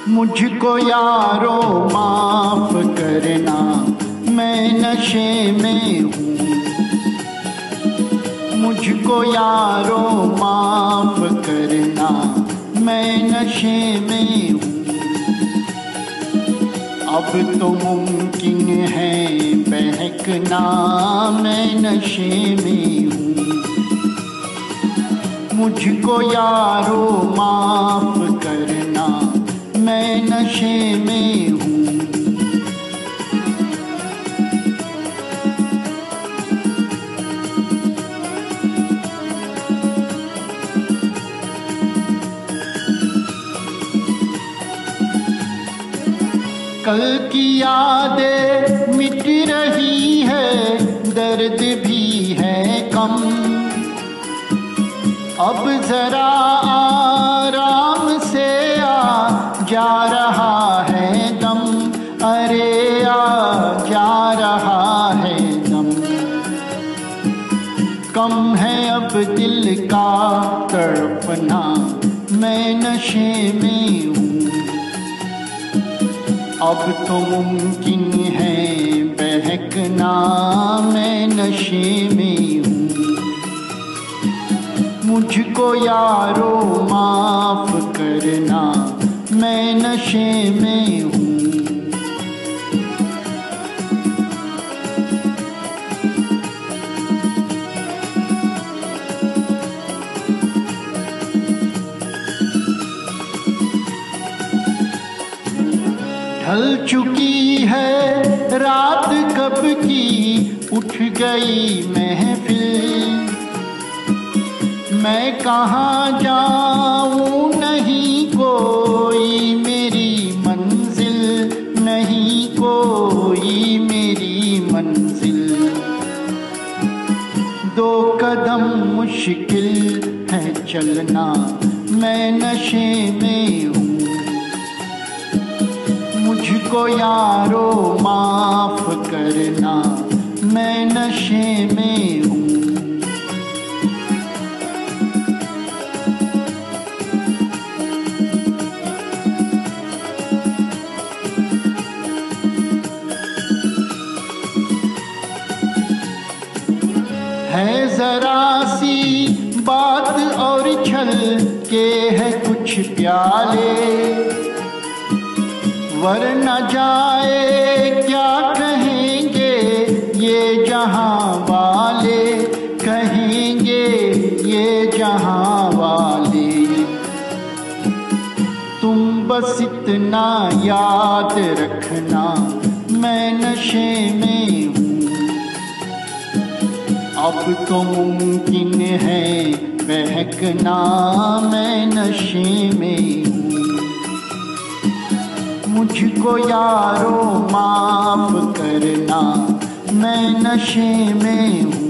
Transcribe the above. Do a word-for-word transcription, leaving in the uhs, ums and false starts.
मुझको यारो माफ करना, मैं नशे में हूँ। मुझको यारो माफ करना, मैं नशे में हूँ। अब तो मुमकिन है बहकना, मैं नशे में हूँ। मुझको यारो माफ करना, मैं नशे में हूँ। कल की यादें मिट रही है, दर्द भी है कम। अब जरा आराम से आ जा रहा है दम, अरे आ जा रहा है दम। कम है अब दिल का तड़पना, मैं नशे में हूँ। अब तो मुमकिन है बहकना, मैं नशे में हूँ। मुझको यारो माफ करना, मैं नशे में हूँ। ढल चुकी है रात कब की, उठ गई महफिल। मैं कहाँ जाऊँ, नहीं कोई मेरी मंजिल, नहीं कोई मेरी मंजिल। दो कदम मुश्किल है चलना, मैं नशे में हूँ। मुझको यारो माफ करना, मैं नशे में हूँ। है जरा सी बात और छल के है कुछ प्याले, वरना जाए क्या कहेंगे ये जहां वाले, कहेंगे ये जहां वाले। तुम बस इतना याद रखना, मैं नशे में हूँ। अब तो मुमकिन है बहकना, मैं नशे में हूँ। मुझको यारो माफ करना, मैं नशे में हूँ।